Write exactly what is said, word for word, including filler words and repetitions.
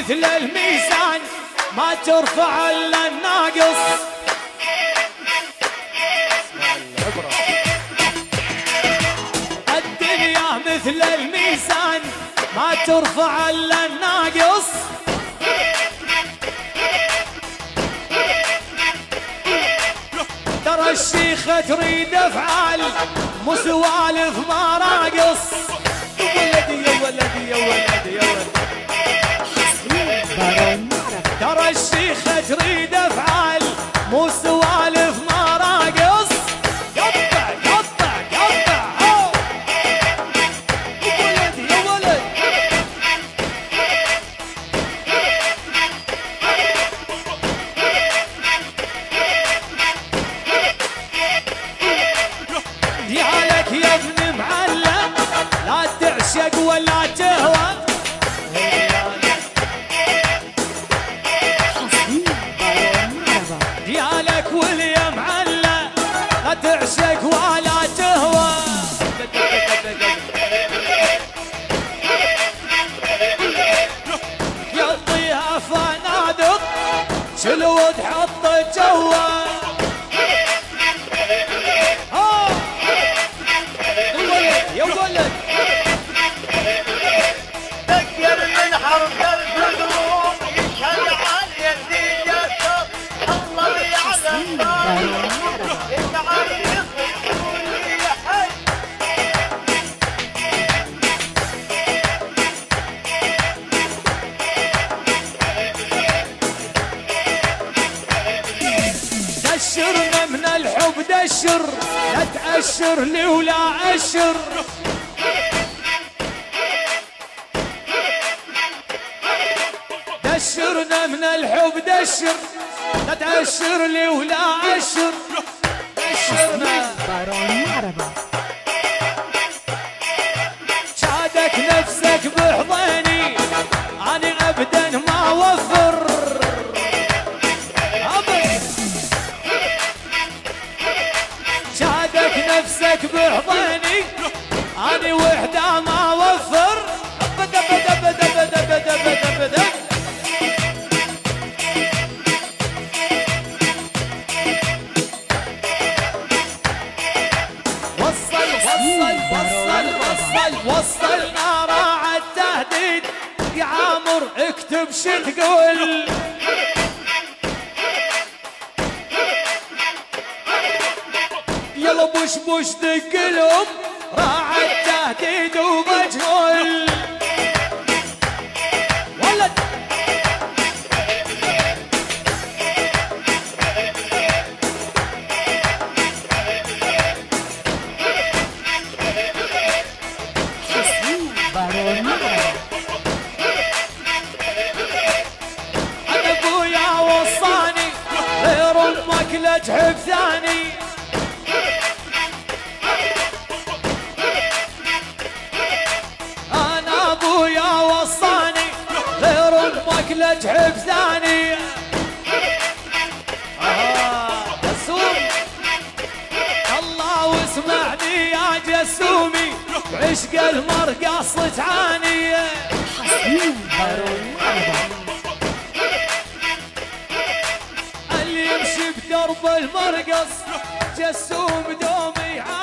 مثل الميزان ما ترفع الا الناقص. الدنيا مثل الميزان ما ترفع الا الناقص. ترى الشيخة تريد افعال مو سوالف ما راقص. ولدي يا ولدي يا ولدي يا ولدي ترى الشيخة تريد افعال مو سوالف ما راقص. قطع قطع قطع ولدي يا ولد يالك يا ابن معلم لا تعشق ولا تهوى. يالك واليا معلم لا تعشق ولا تهوى. يعطيها فنادق شلو تحط جوا. يا ولد تذكر من حرب القلوب يشهد عن يدي يسر. الله يعلم يجعل يصف كل حي. دشرنا من الحب دشر لا تأشر لي ولا أشر. دشرنا من الحب دشر لا تأشر لي ولا أشر. دشرنا شادك نفسك بحضني أنا أبدا ما وفر. شادك نفسك بحضني أنا وحدة ما وفر. أبدا أبدا أبدا أبدا أبدا أبدا وصل وصل وصل وصل وصلنا راعى التهديد. يا عامر اكتب شو تقول. يلا بوش بوش دقلهم راعى التهديد ومجهول. ولد انا ابويا وصاني غير امك لا تحب ثاني. انا ابويا وصاني غير امك لا تحب ثاني. آه جسوم الله واسمعني يا جسومي بعشق المرقص تعاني. اللي يمشي بدرب المرقص جسوم دوم يعاني.